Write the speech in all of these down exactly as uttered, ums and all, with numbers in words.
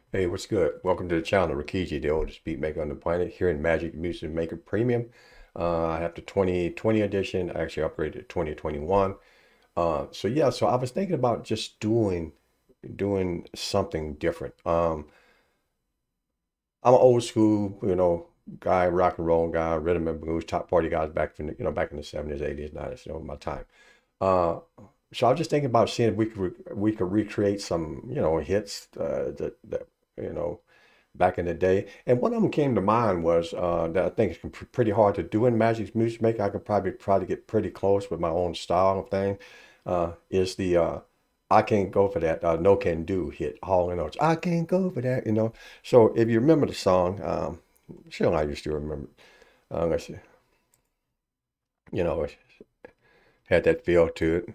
Hey, what's good? Welcome to the channel, ReKeJe, the oldest beat maker on the planet, here in Magix Music Maker Premium. Uh, I have the twenty twenty edition. I actually upgraded to twenty twenty-one. Uh, so yeah, so I was thinking about just doing doing something different. Um, I'm an old school, you know, guy, rock and roll guy, rhythm and blues, top party guys back from the, you know, back in the seventies, eighties, nineties, you know, my time. Uh, so I was just thinking about seeing if we could re we could recreate some, you know, hits uh, that that you know back in the day. And one of them came to mind was uh, that I think is pr- pretty hard to do in Magic's Music Maker. I could probably try to get pretty close with my own style of thing. Uh, is the uh, I can't go for that uh, no can do hit hall and oates. I can't go for that, you know. So if you remember the song, um, sure I used to remember. Uh, let's see, you know, it had that feel to it.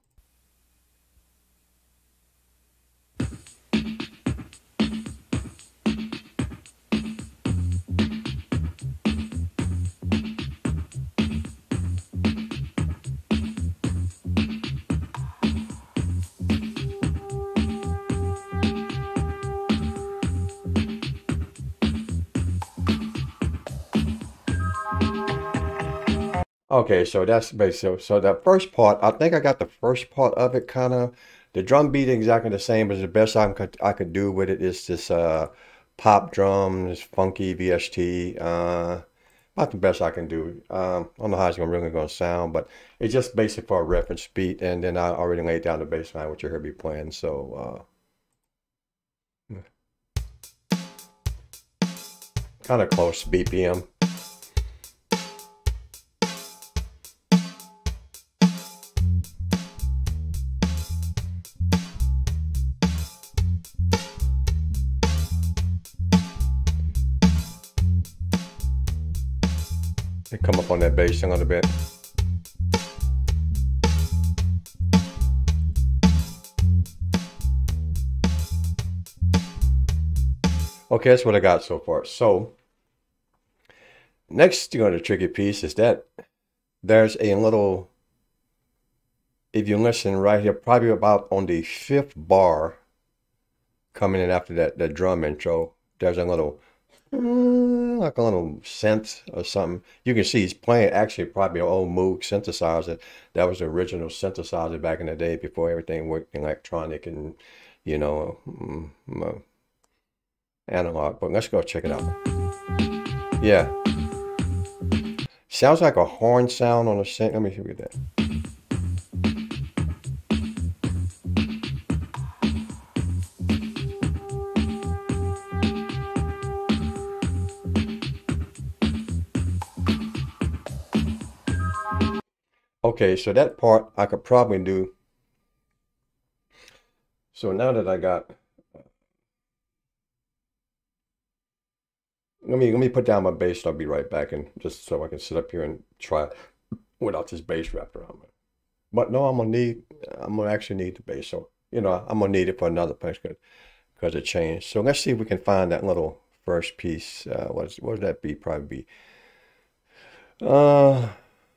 Okay, so that's basically so, so that first part, I think I got the first part of it kind of. The drum beat exactly the same, but the best I could I could do with it is this uh pop drums, funky V S T. Uh, not the best I can do. Um, I don't know how it's gonna really gonna sound, but it's just basic for a reference beat, and then I already laid down the bass line, which you heard me playing. So uh, kind of close B P M. And come up on that bass a little bit. Okay, that's what I got so far. So next, you know, the tricky piece is that there's a little, if you listen right here, probably about on the fifth bar coming in after that, that drum intro, there's a little, mm, like a little synth or something. You can see he's playing actually probably an old Moog synthesizer. That was the original synthesizer back in the day before everything worked electronic and, you know, mm, mm, analog. But let's go check it out. Yeah. Sounds like a horn sound on a synth. Let me see what that. Okay, so that part I could probably do. So now that I got, let me let me put down my bass. I'll be right back, and just so I can sit up here and try without this bass wrapped around me. But no, I'm gonna need, I'm gonna actually need the bass. So you know, I'm gonna need it for another place because it changed. So let's see if we can find that little first piece. Uh, what's what would that be? Probably be. Uh,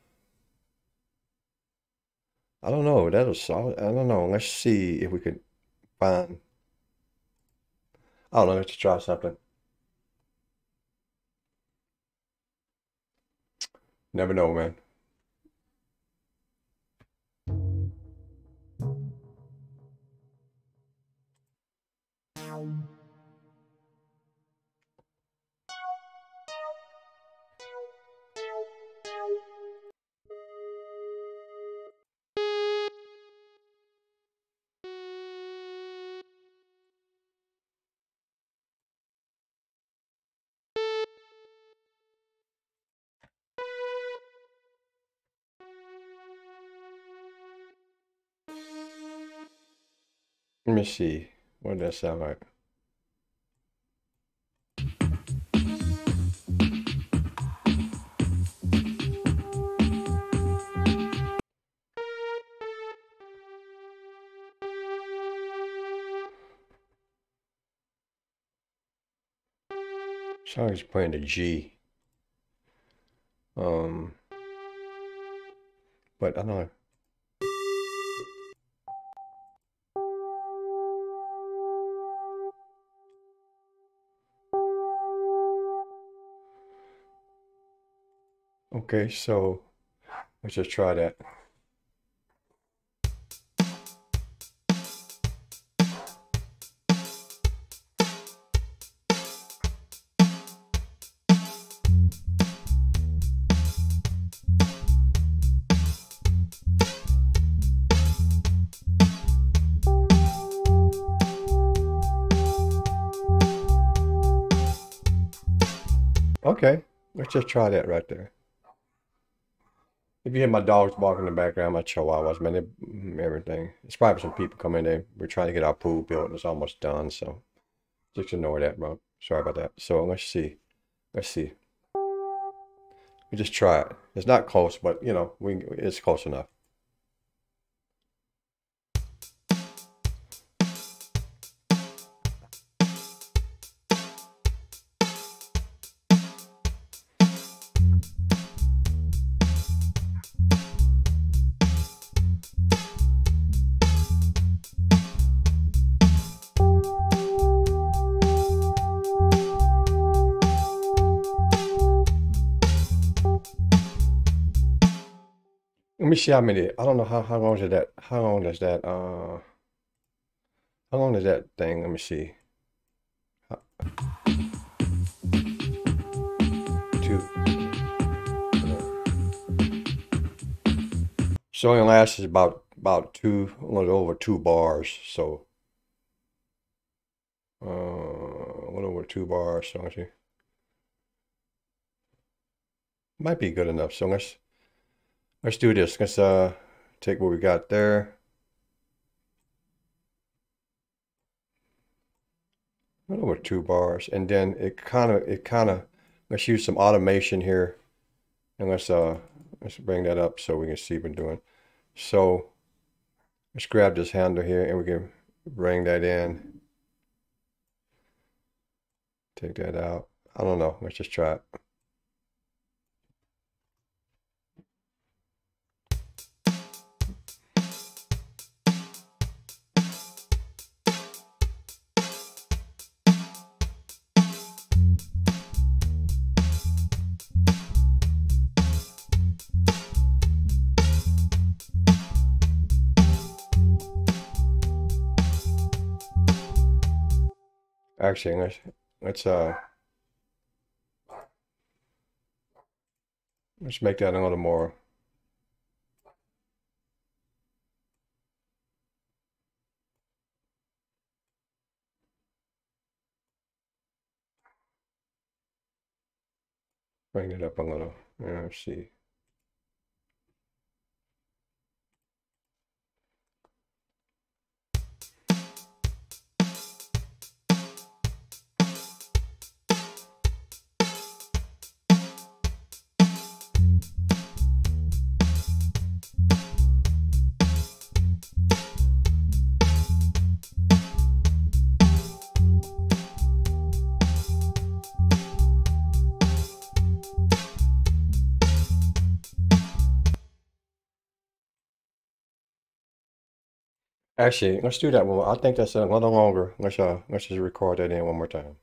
I don't know. That was solid. I don't know. Let's see if we could find. I don't know. Let's try something. Never know, man. Let me see. What does that sound like? Sounds like he's playing the G. Um, but I don't know. Okay, so let's just try that. Okay, let's just try that right there. If you hear my dogs barking in the background, my chihuahuas, man, they, mm, everything. It's probably some people coming in. We're trying to get our pool built and it's almost done, so just ignore that, bro. Sorry about that. So let's see. Let's see. We just try it. It's not close, but you know, we it's close enough. Let me see how many. I don't know how how long is that? How long does that? Uh, how long is that thing? Let me see. Uh, Two. So it only lasts about about two, a little over two bars. So uh, a little over two bars. So let's see. Might be good enough. So let's let's do this. Let's uh take what we got there. A little over two bars, and then it kind of it kind of let's use some automation here, and let's uh let's bring that up so we can see what we're doing. So let's grab this handle here, and we can bring that in. Take that out. I don't know. Let's just try it. Actually, let's let's uh let's make that a little more. Bring it up a little. Yeah, let's see. Actually, let's do that one more. I think that's a little longer. Let's uh let's just record that in one more time.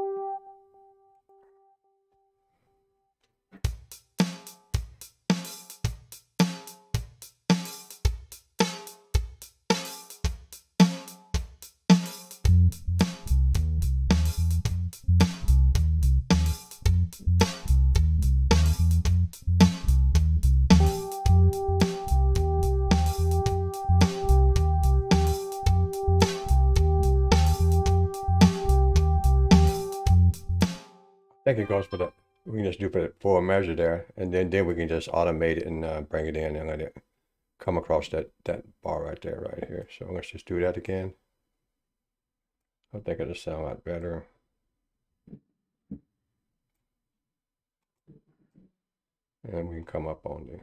I think it goes for the, we can just do for the full measure there, and then then we can just automate it and uh, bring it in and let it come across that that bar right there, right here. So let's just do that again. I think it'll sound a lot better. And we can come up on the.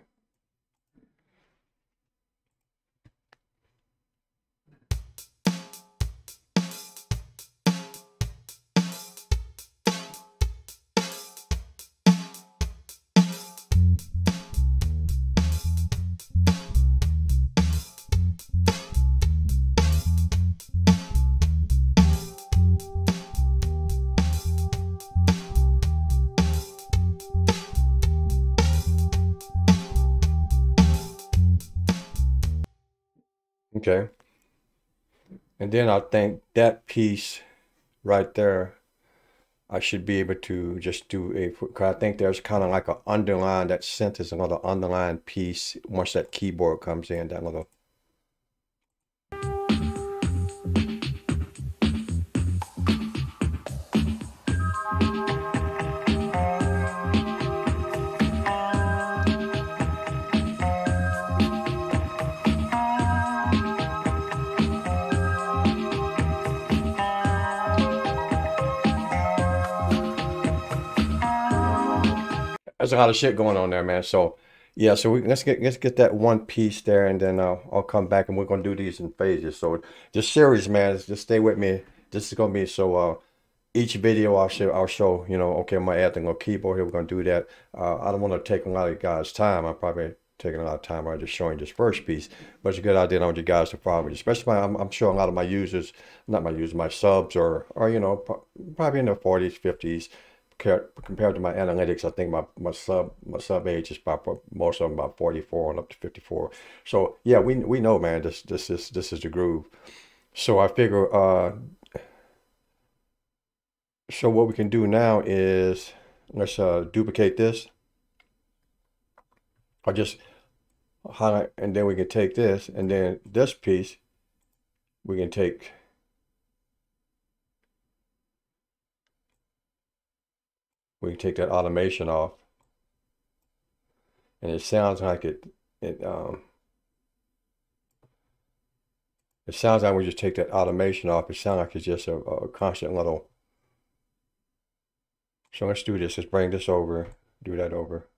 Okay. And then I think that piece right there, I should be able to just do a, cause I think there's kind of like a underline, that synth is another underline piece once that keyboard comes in, that little. There's a lot of shit going on there, man. So yeah, so we let's get let's get that one piece there, and then uh, I'll come back and we're gonna do these in phases. So this series, man, just stay with me. This is gonna be so. Uh, each video I'll show, I'll show, you know, okay, I'm gonna add the little keyboard here. We're gonna do that. Uh, I don't want to take a lot of you guys' time. I'm probably taking a lot of time right just showing this first piece, but it's a good idea. I want you guys to follow me, especially my, I'm, I'm sure a lot of my users, not my users, my subs, or or you know, probably in their forties, fifties. Compared to my analytics, I think my, my sub my sub age is about most of them about forty-four and up to fifty-four. So yeah, we we know, man, this this is this is the groove. So I figure uh so what we can do now is let's uh duplicate this. I'll just highlight, and then we can take this, and then this piece we can take. We can take that automation off, and it sounds like it it um it sounds like we just take that automation off. It sounds like it's just a, a constant little. So let's do this. Let's bring this over, do that over.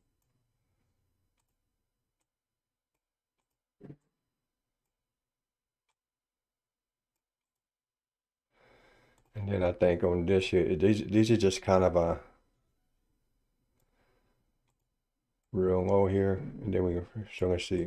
And then I think on this here, these these are just kind of a real low here, and then we so let's see.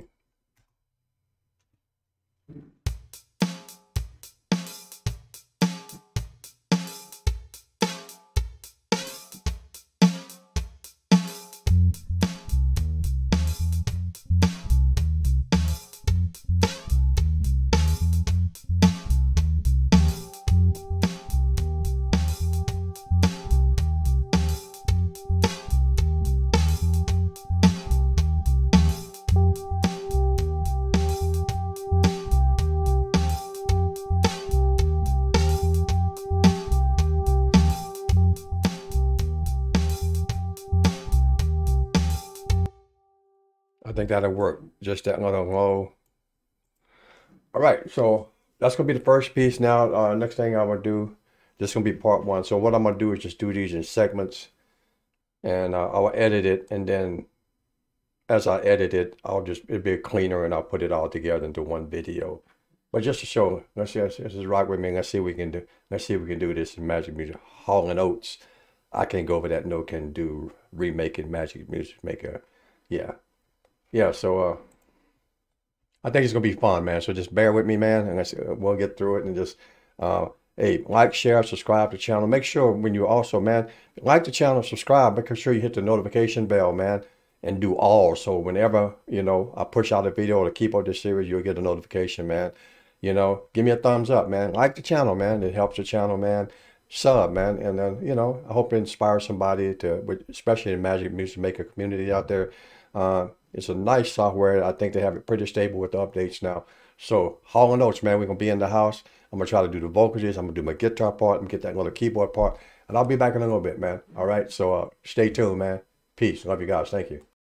I think that'll work. Just that little low. All right, so that's gonna be the first piece. Now, uh, next thing I'm gonna do, this is gonna be part one. So what I'm gonna do is just do these in segments, and uh, I'll edit it, and then as I edit it, I'll just it'll be cleaner, and I'll put it all together into one video. But just to show, let's see, let's, let's just rock with me. Let's see what we can do. Let's see if we can do this in Magix Music Hall and Oates. I can't go over that. No can do remaking Magix Music Maker. Yeah, yeah. So uh. I think it's gonna be fun, man. So just bear with me, man, and let's, uh, we'll get through it. And just, uh, hey, like, share, subscribe to the channel. Make sure when you also, man, like the channel, subscribe. Make sure you hit the notification bell, man, and do all. So whenever you know I push out a video to keep up this series, you'll get a notification, man. You know, give me a thumbs up, man. Like the channel, man. It helps the channel, man. Sub, man, and then you know I hope it inspires somebody to, especially in Magix Music Maker community out there. Uh, it's a nice software. I think they have it pretty stable with the updates now. So Hall and Oates, man, we're gonna be in the house. I'm gonna try to do the vocals. I'm gonna do my guitar part and get that little keyboard part, and I'll be back in a little bit, man. All right. So uh, stay tuned, man. Peace. Love you guys. Thank you.